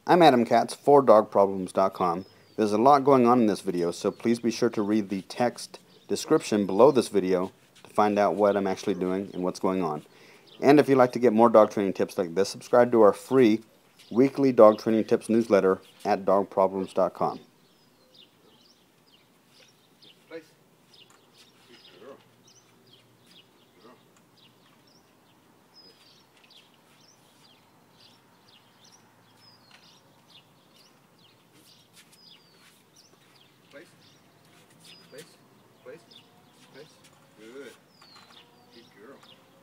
I'm Adam Katz for dogproblems.com. There's a lot going on in this video, so please be sure to read the text description below this video to find out what I'm actually doing and what's going on. And if you'd like to get more dog training tips like this, subscribe to our free weekly dog training tips newsletter at dogproblems.com. Place. Good. Good girl.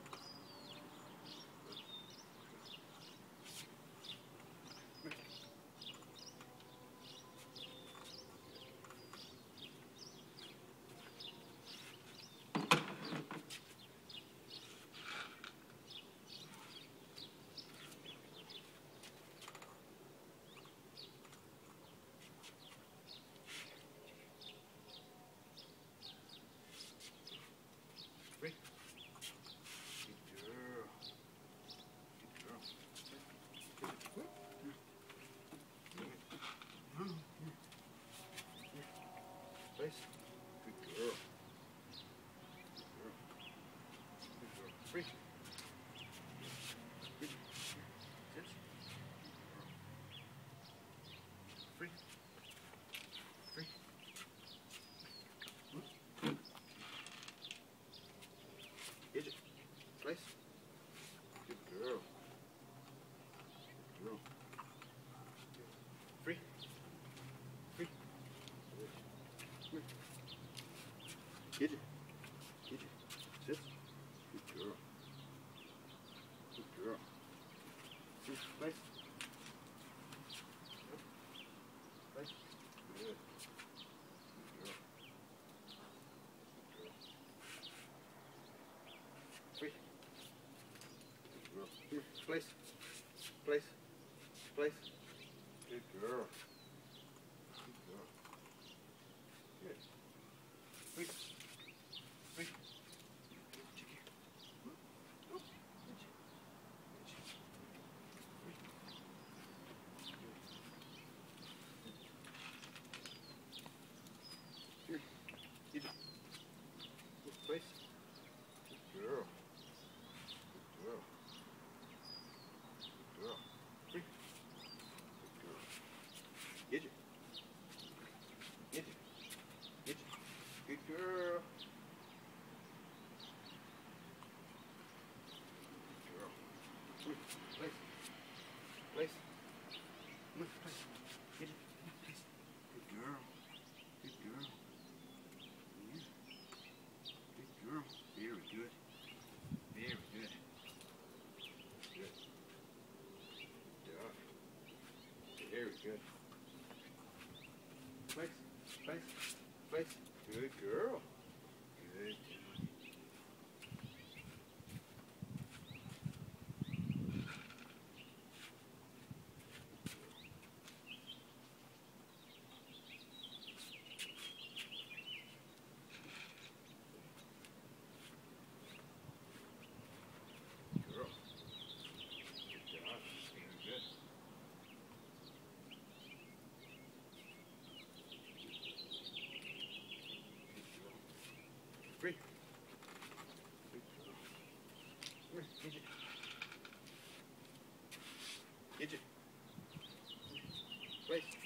Free. Good girl. Good girl. Place. Good girl. Good girl. Good girl. Free. Free. Yes. Free. Free. Gidget. Place. Good girl. Good girl. Free. Free. Gidget. Gidget. Sit. Good girl. Good girl. Sit. Place. Place. Good. Good girl. Good girl. Free. Good girl. Here. Place. Place. Place. Good girl. Good girl. Good. Free. Free. Check here. Oh. Here. Get it. Place. Good girl. Good girl. Good girl. Free. Good girl. Get it. Get it. Get it. Good girl. Good girl. Place. Place. Place. Get it. Place. Good girl. Good girl. Yeah. Good girl. Very good. Very good. Good. Dog. Very good. Place. Place. Place. Good girl. Good. Girl. Good job. Very good. Free. Good girl. Come here, Gidget. Gidget. Place.